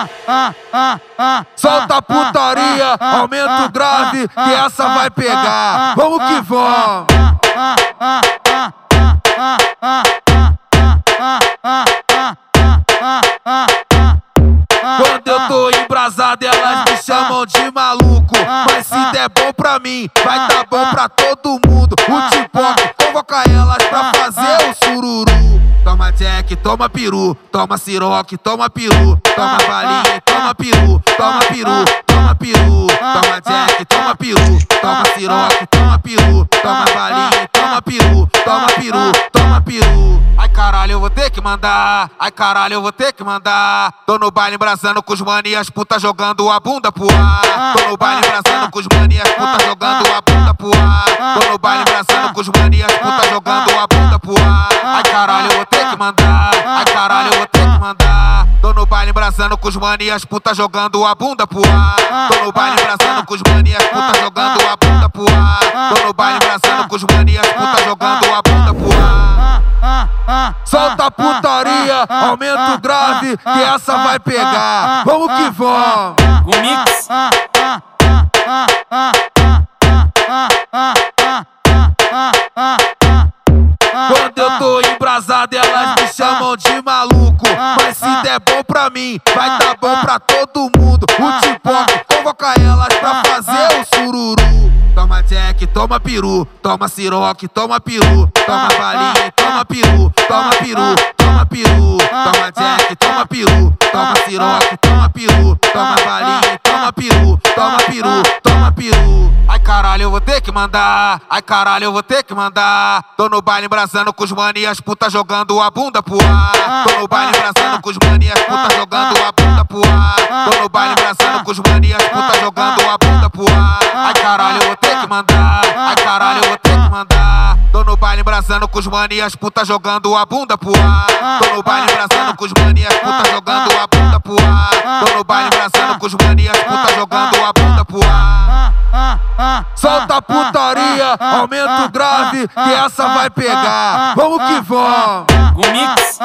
Solta a putaria, aumenta o grave, que essa vai pegar. Vamos que vamos. Quando eu tô embrasado, elas me chamam de maluco. Mas se der bom pra mim, vai dar bom pra todo mundo. O Tipoca convoca elas pra fazer o sururu. Toma Jack, toma peru, toma siroque, toma peru, toma balinha, toma peru, toma peru, toma peru. Toma Jack, toma peru, toma siroque, toma peru, toma balinha, toma peru, toma peru, toma peru. Ai caralho, eu vou ter que mandar, ai caralho, eu vou ter que mandar. Tô no baile embrasando com os mani e as putas jogando a bunda pro ar. Tô no baile embrasando com os mani e as putas jogando a bunda pro ar. Tô no baile embrasando com os mani e as putas jogando a bunda pro ar. Ai caralho, eu vou ter que mandar, ai caralho, eu vou ter que mandar. Tô no baile embrasando com os mani e as putas jogando a bunda pro ar. Tô no baile embrasando com os mani e as putas jogando a bunda pro ar. Tô no baile embrasando com os mani e as putas jogando a bunda pro ar. Solta a putaria, aumenta o grave, que essa vai pegar. Vamos que vamos. O mix. Quando eu tô embrasado, elas me chamam de maluco. Mas se der bom pra mim, vai dar bom pra todo mundo. O Tipoca convoca elas pra fazer o sururu. Toma Jack, toma peru, toma siroque, toma peru, toma balinha, toma peru, toma peru, toma peru. Toma Jack, toma peru, toma siroque, toma peru, toma balinha, toma peru, toma peru, toma peru. Ai caralho, eu vou ter que mandar, ai caralho, eu vou ter que mandar. Tô no baile embrasando com os mani e as putas jogando a bunda pro ar. Tô no baile embrasando com os mani e as putas jogando a bunda pro ar. Tô no baile embrasando com os mani e as putas jogando a bunda pro ar. Ai caralho, eu vou ter que mandar, ai caralho, eu vou ter que mandar. Tô no baile embrasando com os mani e as putas jogando a bunda pro ar. Tô no baile embrasando com os mani e as putas jogando a bunda pro ar. Tô no baile embrasando com os mani e as putas jogando a bunda pro ar. Solta a putaria, aumenta o grave, que essa vai pegar. Vamos que vamos. O mix.